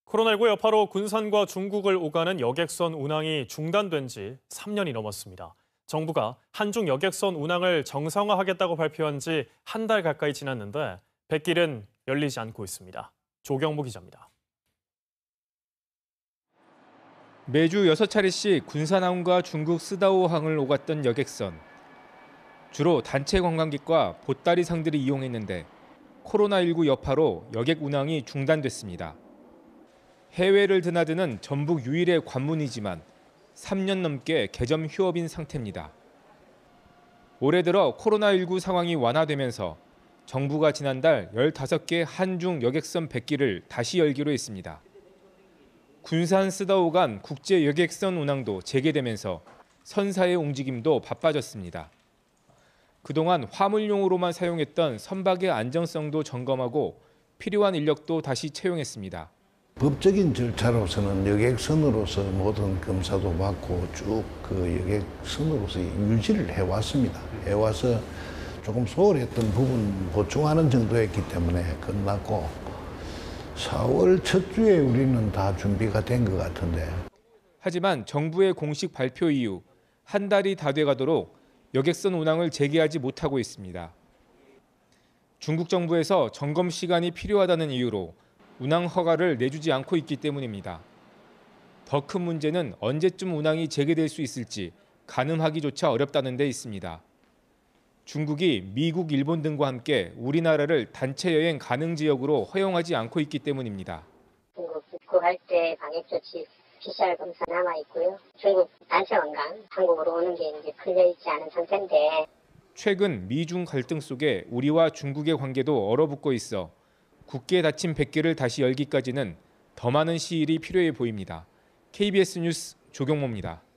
코로나19 여파로 군산과 중국을 오가는 여객선 운항이 중단된 지 3년이 넘었습니다. 정부가 한중 여객선 운항을 정상화하겠다고 발표한 지 한 달 가까이 지났는데 백길은 열리지 않고 있습니다. 조경모 기자입니다. 매주 6차례씩 군산항과 중국 쓰다오항을 오갔던 여객선. 주로 단체 관광객과 보따리상들이 이용했는데 코로나19 여파로 여객 운항이 중단됐습니다. 해외를 드나드는 전북 유일의 관문이지만 3년 넘게 개점 휴업인 상태입니다. 올해 들어 코로나19 상황이 완화되면서 정부가 지난달 15개 한중 여객선 100기를 다시 열기로 했습니다. 군산 쓰다오 간 국제 여객선 운항도 재개되면서 선사의 움직임도 바빠졌습니다. 그동안 화물용으로만 사용했던 선박의 안정성도 점검하고 필요한 인력도 다시 채용했습니다. 법적인 절차로서는 여객선으로서 모든 검사도 받고 쭉 그 여객선으로서 유지를 해왔습니다. 해와서 조금 소홀했던 부분 보충하는 정도였기 때문에 끝났고 4월 첫 주에 우리는 다 준비가 된 것 같은데. 하지만 정부의 공식 발표 이후 한 달이 다 돼가도록 여객선 운항을 재개하지 못하고 있습니다. 중국 정부에서 점검 시간이 필요하다는 이유로 운항 허가를 내주지 않고 있기 때문입니다. 더 큰 문제는 언제쯤 운항이 재개될 수 있을지 가늠하기조차 어렵다는 데 있습니다. 중국이 미국, 일본 등과 함께 우리나라를 단체 여행 가능 지역으로 허용하지 않고 있기 때문입니다. 중국 입국할 때 방역 조치 PCR 검사 남아 있고요. 중국 단체 관광 한국으로 오는 게 이제 풀려 있지 않은 상태인데. 최근 미중 갈등 속에 우리와 중국의 관계도 얼어붙고 있어 굳게 닫힌 100기를 다시 열기까지는 더 많은 시일이 필요해 보입니다. KBS 뉴스 조경모입니다.